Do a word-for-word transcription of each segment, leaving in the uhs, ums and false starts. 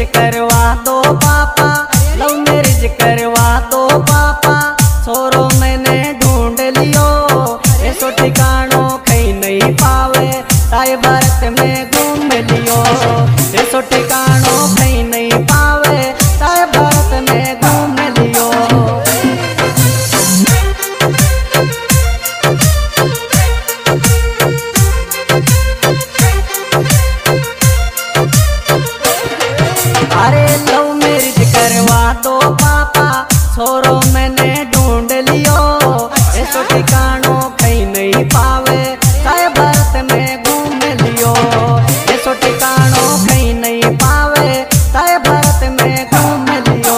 करवा दो पापा, लव मैरिज करवा दो पापा। छोरो मैंने ढूंढ लियो, ऐसो ठिकानो कहीं नहीं पावे, ताए भारत में घूम लियो। ऐसो ठिकानो कहीं नहीं पावे, ताए भारत में घूम लियो। अरे लव मैरिज करवा दो पापा, छोरो मैंने ढूंढ लियो। ऐसो ठिकानो कहीं नहीं पावे, ताए भारत में घूम लियो। ऐसो ठिकानो कहीं नहीं पावे, ताए भारत में घूम लियो।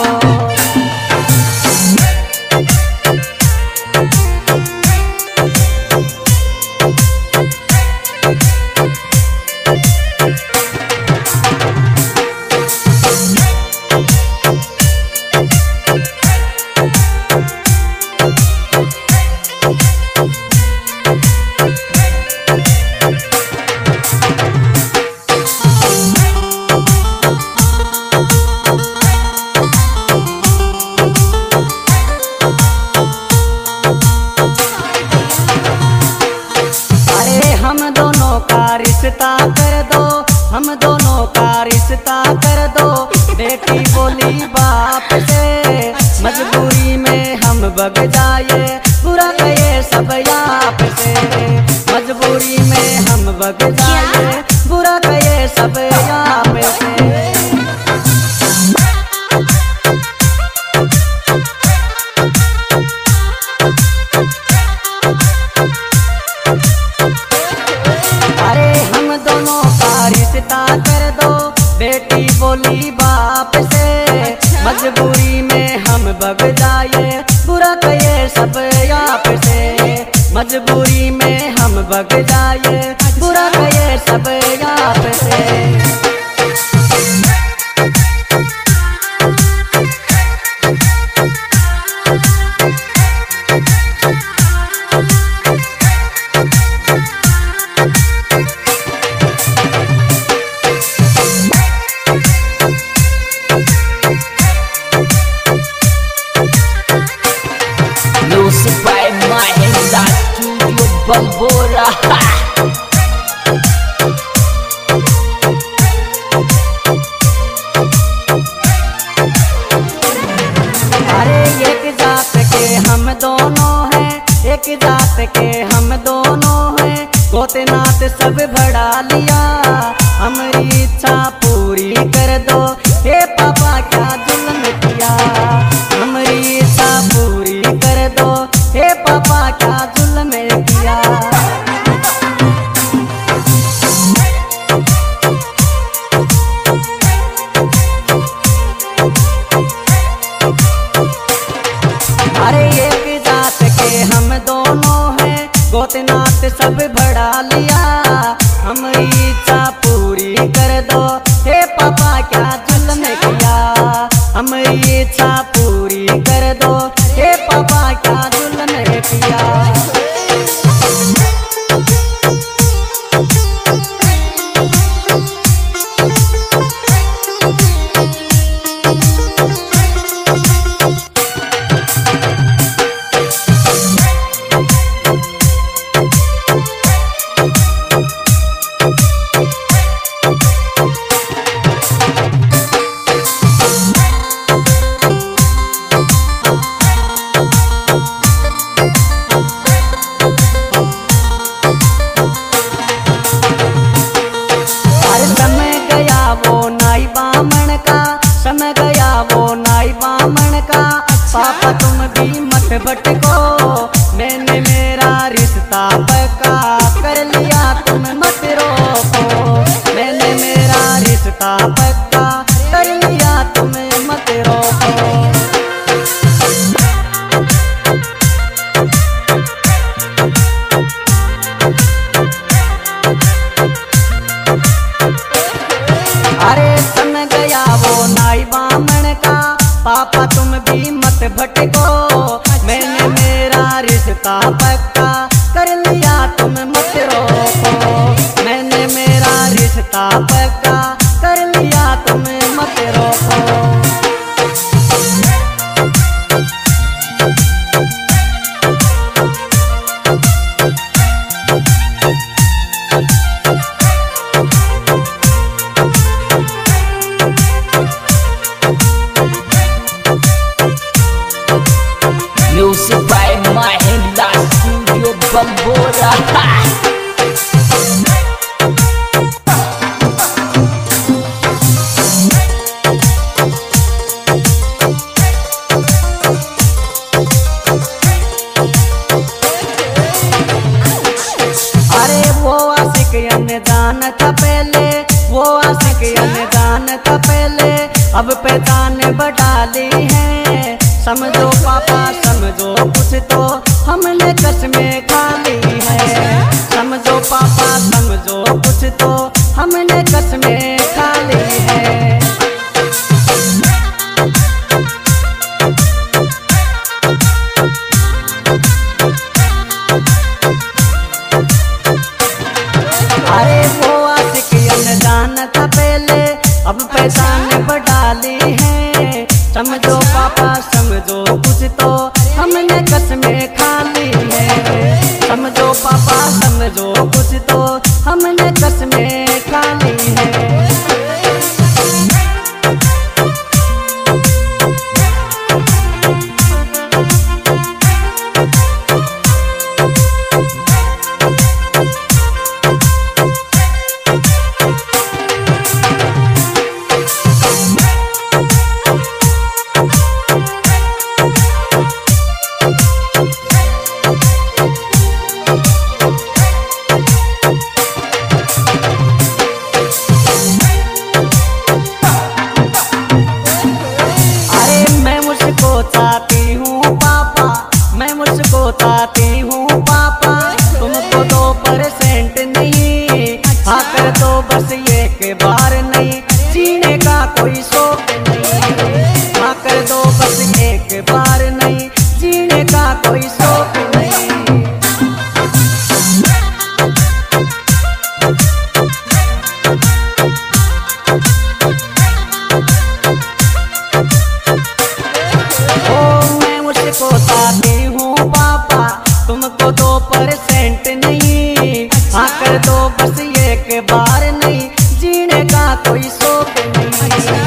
हम दोनों का रिश्ता कर दो, हम दोनों का रिश्ता कर दो। बेटी बोली बाप से, मजबूरी में हम बग जाए, बुरा कहे सब आप से। मजबूरी में हम बग जाए, बुरा कहे सब आप से। रिश्ता कर दो, बेटी बोली बाप से। मजबूरी में हम बग जाए, बुरा कहे सब आप से। मजबूरी में हम बग जाए, बुरा कहे सब आप से। Bambora अरे एक जात के हम दोनों हैं, एक जात के हम दोनों हैं। गोतेनाथ सब बढ़ा लिया, हमारी इच्छा पूरी कर दो। हे पापा क्या जुल्म किया, हमारी इच्छा पूरी कर दो। हे पापा क्या जुल्म किया। अरे एक जात के हम दोनों हैं, गोतेनाथ सब बढ़ा लिया, हमारी इच्छा पूरी कर दो। हे पापा क्या जुल्म किया, हमारी इच्छा पूरी कर दो। हे पापा क्या जुल्म किया। समय गया वो नाई बामण का। पापा तुम भी मत भटको, मैंने मेरा रिश्ता पक्का कर लिया, तुम मत रोको। मैंने मेरा रिश्ता पक्का कर लिया, तुम मत रोको। अरे समय गया वो नाई बामण का। पापा तुम भी मत भटको, मैंने मेरा रिश्ता पक्का कर लिया, तुम मत रोको। मैंने मेरा रिश्ता पक्का कर लिया, तुम मत रोको। वो आशिक अनजान था पहले, अब पहचान बढ़ा ली है। समझो पापा समझो कुछ तो हमने कसमें खा ली है। समझो पापा समझो कुछ तो हमने कसमें खा ली है। अरे वो आशिक अनजान था पहले, अब पहचान बढ़ा ली है। समझो पापा समझो कुछ तो हमने कसमें खा ली है। समझो पापा समझो कुछ तो हमने कसमें खा ली है। चाहती हूँ पापा, मैं मुझको चाहती हूँ पापा, तुमको दो परसेंट नहीं, आकर तो बस एक बार नहीं, जीने का कोई शौक नहीं। आकर दो बस एक बार नहीं, जीने का कोई शौक नहीं। मुझको चाहती हूँ पापा, तुमको दो परसेंट नहीं, आकर दो बस एक बार नहीं, जीने का कोई शौक नहीं।